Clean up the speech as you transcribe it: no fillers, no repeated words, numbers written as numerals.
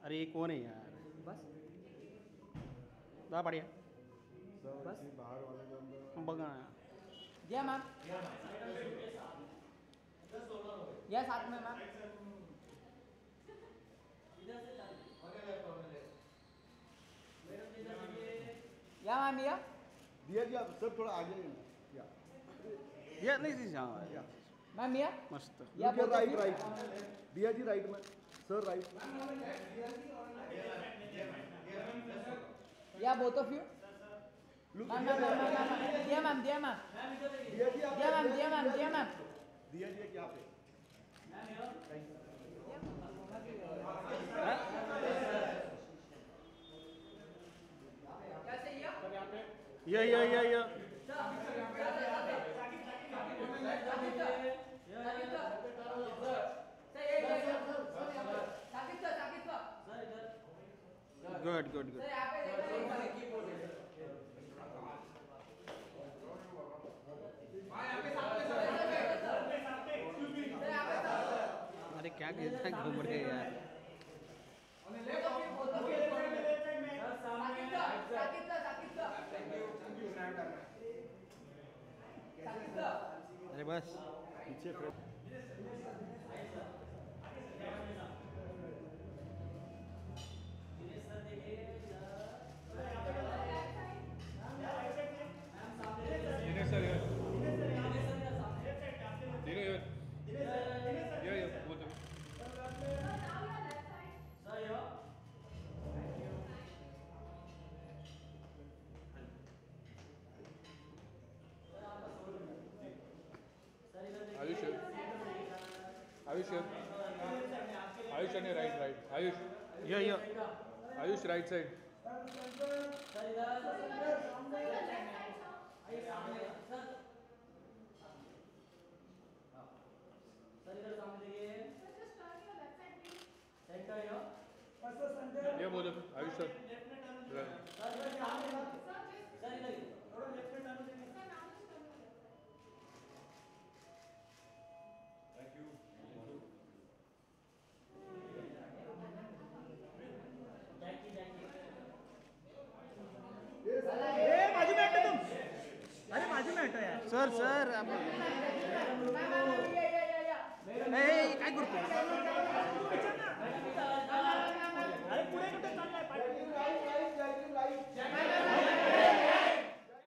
अरे ये कौन है यार? बस दा बढ़िया बस बाहर वाले के अंदर बगा दिया मैम या साथ में मैम या मैम या दिया जी आप सर थोड़ा आगे या ये नहीं सी हाँ या मैम या मस्त या look right right Diya ji right में सर राइट या both of you look ma'am ma'am ma'am Diya ma'am Diya ma'am Diya ji आप दिया ma'am Diya ma'am Diya ma'am Diya जी क्या पे क्या चाहिए या गुड गुड गुड अरे क्या कहता है घूम रहे यार अरे बस पीछे Ayush, Ayush, Ayush on your right, Ayush, या Ayush right side. Yeah, both of you. Ayush sir. बाजू में हटो तुम अरे बाजू में हटो यार सर सर आप काय करतो अरे पुढे कुठे चाललाय